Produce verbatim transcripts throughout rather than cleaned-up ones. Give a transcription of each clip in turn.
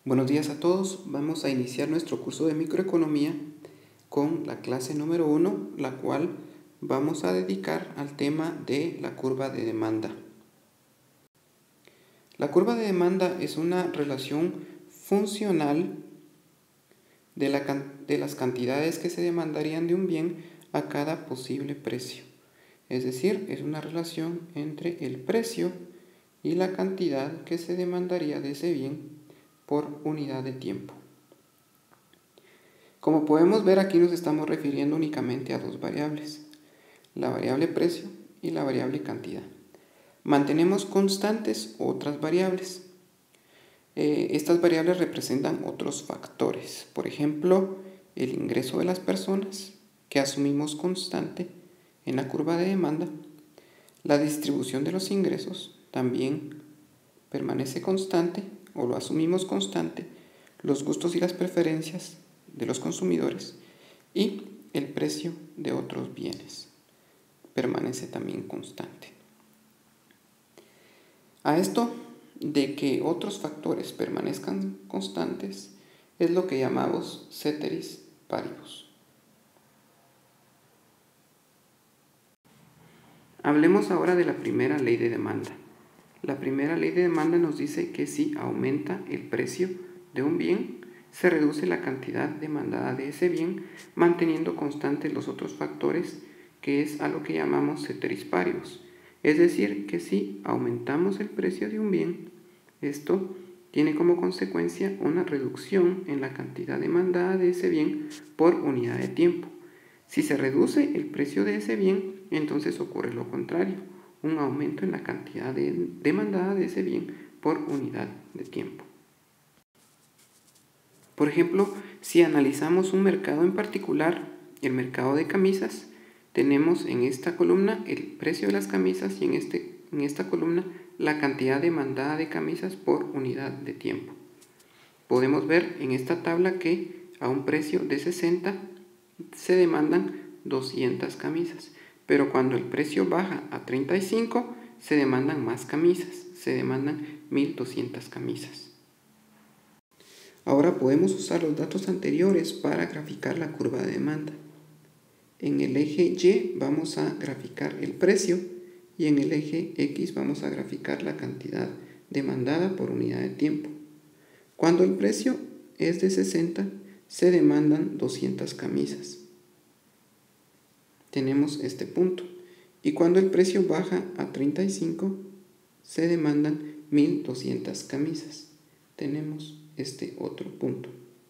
Buenos días a todos. Vamos a iniciar nuestro curso de microeconomía con la clase número uno, la cual vamos a dedicar al tema de la curva de demanda. La curva de demanda es una relación funcional de, la, de las cantidades que se demandarían de un bien a cada posible precio. Es decir, es una relación entre el precio y la cantidad que se demandaría de ese bien por unidad de tiempo. Como podemos ver, aquí nos estamos refiriendo únicamente a dos variables, la variable precio y la variable cantidad. Mantenemos constantes otras variables. Eh, estas variables representan otros factores, por ejemplo, el ingreso de las personas, que asumimos constante en la curva de demanda. La distribución de los ingresos también permanece constante o lo asumimos constante, los gustos y las preferencias de los consumidores y el precio de otros bienes permanece también constante. A esto de que otros factores permanezcan constantes es lo que llamamos ceteris paribus. Hablemos ahora de la primera ley de demanda. La primera ley de demanda nos dice que si aumenta el precio de un bien, se reduce la cantidad demandada de ese bien, manteniendo constantes los otros factores, que es a lo que llamamos ceteris paribus. Es decir, que si aumentamos el precio de un bien, esto tiene como consecuencia una reducción en la cantidad demandada de ese bien por unidad de tiempo. Si se reduce el precio de ese bien, entonces ocurre lo contrario, un aumento en la cantidad de, demandada de ese bien por unidad de tiempo. Por ejemplo, si analizamos un mercado en particular, el mercado de camisas, tenemos en esta columna el precio de las camisas y en, este, en esta columna la cantidad demandada de camisas por unidad de tiempo. Podemos ver en esta tabla que a un precio de sesenta se demandan doscientas camisas. Pero cuando el precio baja a treinta y cinco, se demandan más camisas, se demandan mil doscientas camisas. Ahora podemos usar los datos anteriores para graficar la curva de demanda. En el eje Y vamos a graficar el precio y en el eje X vamos a graficar la cantidad demandada por unidad de tiempo. Cuando el precio es de sesenta, se demandan doscientas camisas. Tenemos este punto. Y cuando el precio baja a treinta y cinco, se demandan mil doscientas camisas. Tenemos este otro punto.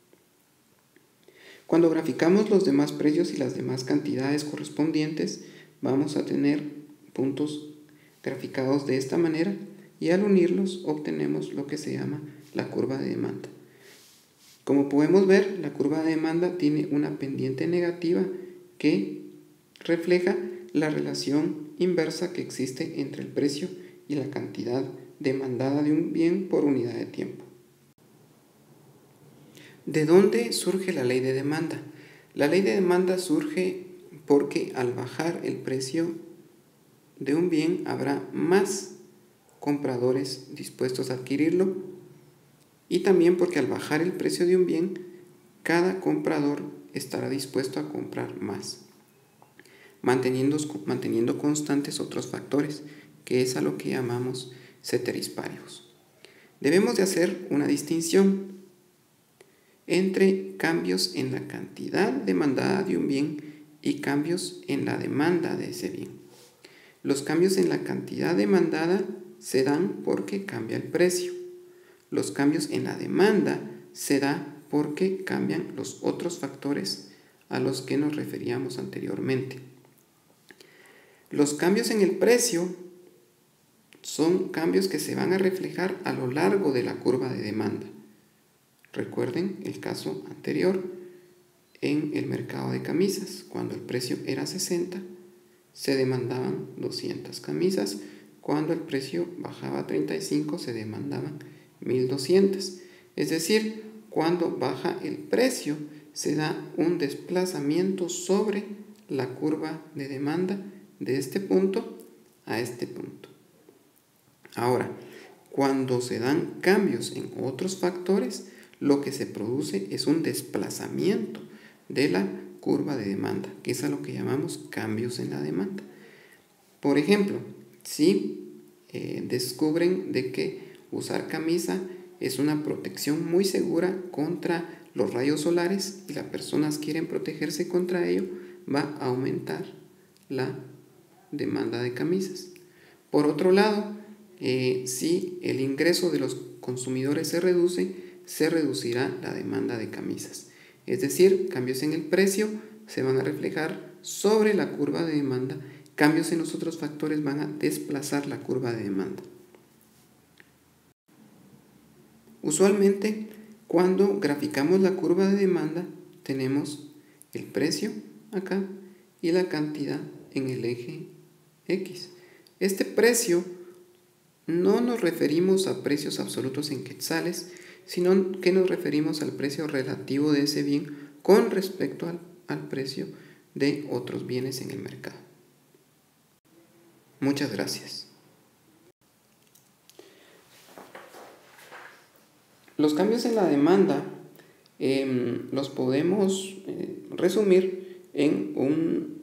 Cuando graficamos los demás precios y las demás cantidades correspondientes, vamos a tener puntos graficados de esta manera y al unirlos obtenemos lo que se llama la curva de demanda. Como podemos ver, la curva de demanda tiene una pendiente negativa que refleja la relación inversa que existe entre el precio y la cantidad demandada de un bien por unidad de tiempo. ¿De dónde surge la ley de demanda? La ley de demanda surge porque al bajar el precio de un bien habrá más compradores dispuestos a adquirirlo y también porque al bajar el precio de un bien, cada comprador estará dispuesto a comprar más. Manteniendo, manteniendo constantes otros factores, que es a lo que llamamos ceteris paribus. Debemos de hacer una distinción entre cambios en la cantidad demandada de un bien y cambios en la demanda de ese bien. Los cambios en la cantidad demandada se dan porque cambia el precio. Los cambios en la demanda se dan porque cambian los otros factores a los que nos referíamos anteriormente. Los cambios en el precio son cambios que se van a reflejar a lo largo de la curva de demanda. Recuerden el caso anterior en el mercado de camisas. Cuando el precio era sesenta, se demandaban doscientas camisas. Cuando el precio bajaba a treinta y cinco, se demandaban mil doscientas. Es decir, cuando baja el precio, se da un desplazamiento sobre la curva de demanda de este punto a este punto. Ahora, cuando se dan cambios en otros factores, lo que se produce es un desplazamiento de la curva de demanda, que es a lo que llamamos cambios en la demanda. Por ejemplo, si eh, descubren de que usar camisa es una protección muy segura contra los rayos solares y las personas quieren protegerse contra ello, va a aumentar la demanda de camisas. Por otro lado, eh, si el ingreso de los consumidores se reduce, se reducirá la demanda de camisas. Es decir, cambios en el precio se van a reflejar sobre la curva de demanda, cambios en los otros factores van a desplazar la curva de demanda. Usualmente, cuando graficamos la curva de demanda, tenemos el precio acá y la cantidad en el eje X. Este precio no nos referimos a precios absolutos en quetzales, sino que nos referimos al precio relativo de ese bien con respecto al, al precio de otros bienes en el mercado. Muchas gracias. Los cambios en la demanda eh, los podemos eh, resumir en un